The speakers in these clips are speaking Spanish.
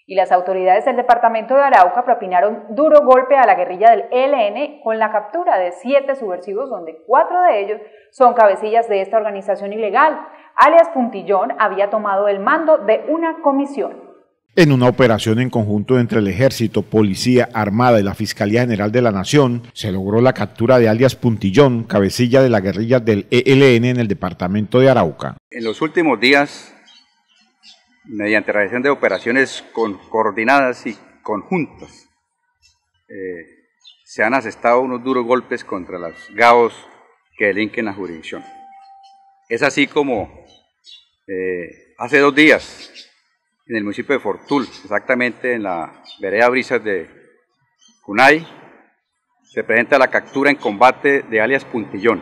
Y las autoridades del departamento de Arauca propinaron duro golpe a la guerrilla del ELN con la captura de 7 subversivos, donde 4 de ellos son cabecillas de esta organización ilegal. Alias Puntillón había tomado el mando de una comisión. En una operación en conjunto entre el Ejército, Policía, Armada y la Fiscalía General de la Nación, se logró la captura de alias Puntillón, cabecilla de la guerrilla del ELN en el departamento de Arauca. En los últimos días, mediante realización de operaciones coordinadas y conjuntas, se han asestado unos duros golpes contra los GAOs que delinquen la jurisdicción. Es así como hace 2 días, en el municipio de Fortul, exactamente en la vereda Brisas de Cunay, se presenta la captura en combate de alias Puntillón.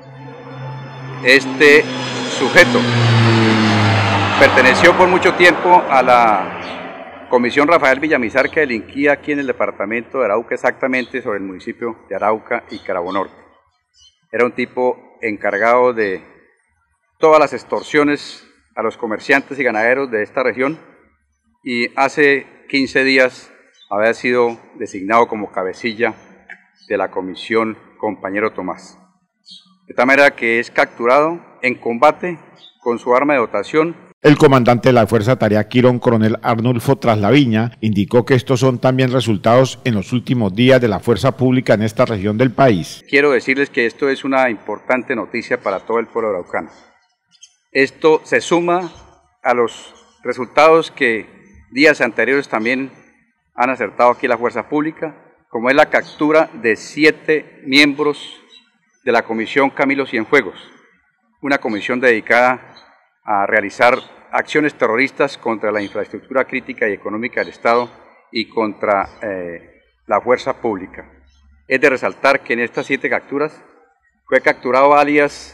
Este sujeto perteneció por mucho tiempo a la Comisión Rafael Villamizar, que delinquía aquí en el departamento de Arauca, exactamente sobre el municipio de Arauca y Carabobo Norte. Era un tipo encargado de todas las extorsiones a los comerciantes y ganaderos de esta región, y hace 15 días había sido designado como cabecilla de la comisión compañero Tomás. De tal manera que es capturado en combate con su arma de dotación. El comandante de la Fuerza Tarea Quirón, coronel Arnulfo Traslaviña, indicó que estos son también resultados en los últimos días de la fuerza pública en esta región del país. Quiero decirles que esto es una importante noticia para todo el pueblo araucano. Esto se suma a los resultados que días anteriores también han acertado aquí la fuerza pública, como es la captura de 7 miembros de la Comisión Camilo Cienfuegos, una comisión dedicada a realizar acciones terroristas contra la infraestructura crítica y económica del Estado y contra la fuerza pública. Es de resaltar que en estas 7 capturas fue capturado alias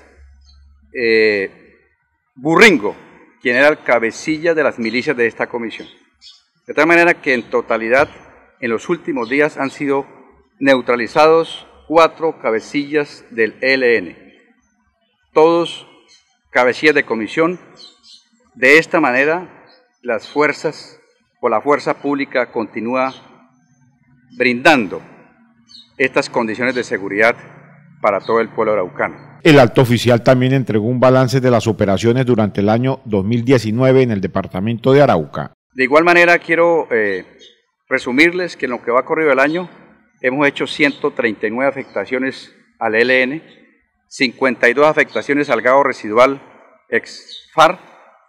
Burringo, quien era el cabecilla de las milicias de esta comisión. De tal manera que en totalidad, en los últimos días han sido neutralizados 4 cabecillas del ELN, todos cabecillas de comisión. De esta manera, las fuerzas o la fuerza pública continúa brindando estas condiciones de seguridad para todo el pueblo araucano. El alto oficial también entregó un balance de las operaciones durante el año 2019 en el departamento de Arauca. De igual manera, quiero resumirles que en lo que va corrido el año hemos hecho 139 afectaciones al ELN, 52 afectaciones al GAO residual ex-FARC,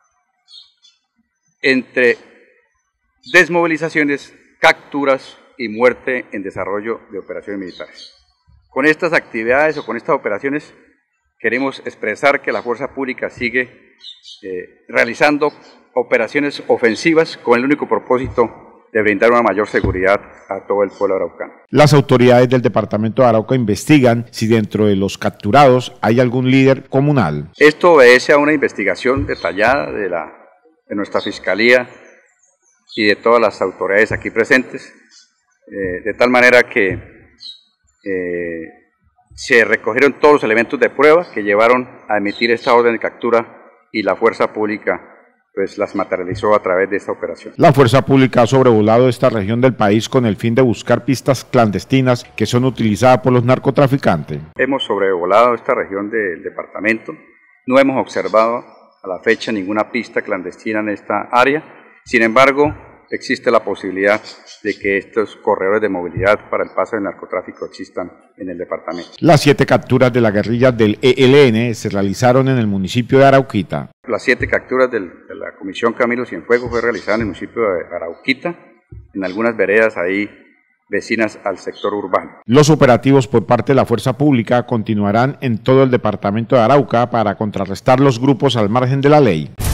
entre desmovilizaciones, capturas y muerte en desarrollo de operaciones militares. Con estas actividades o con estas operaciones queremos expresar que la fuerza pública sigue realizando operaciones ofensivas con el único propósito de brindar una mayor seguridad a todo el pueblo araucano. Las autoridades del departamento de Arauca investigan si dentro de los capturados hay algún líder comunal. Esto obedece a una investigación detallada de nuestra Fiscalía y de todas las autoridades aquí presentes, de tal manera que se recogieron todos los elementos de prueba que llevaron a emitir esta orden de captura y la fuerza pública pues las materializó a través de esta operación. La fuerza pública ha sobrevolado esta región del país con el fin de buscar pistas clandestinas que son utilizadas por los narcotraficantes. Hemos sobrevolado esta región del departamento, no hemos observado a la fecha ninguna pista clandestina en esta área, sin embargo existe la posibilidad de que estos corredores de movilidad para el paso del narcotráfico existan en el departamento. Las 7 capturas de la guerrilla del ELN se realizaron en el municipio de Arauquita. Las 7 capturas de la Comisión Camilo Cienfuegos fue realizada en el municipio de Arauquita, en algunas veredas ahí vecinas al sector urbano. Los operativos por parte de la fuerza pública continuarán en todo el departamento de Arauca para contrarrestar los grupos al margen de la ley.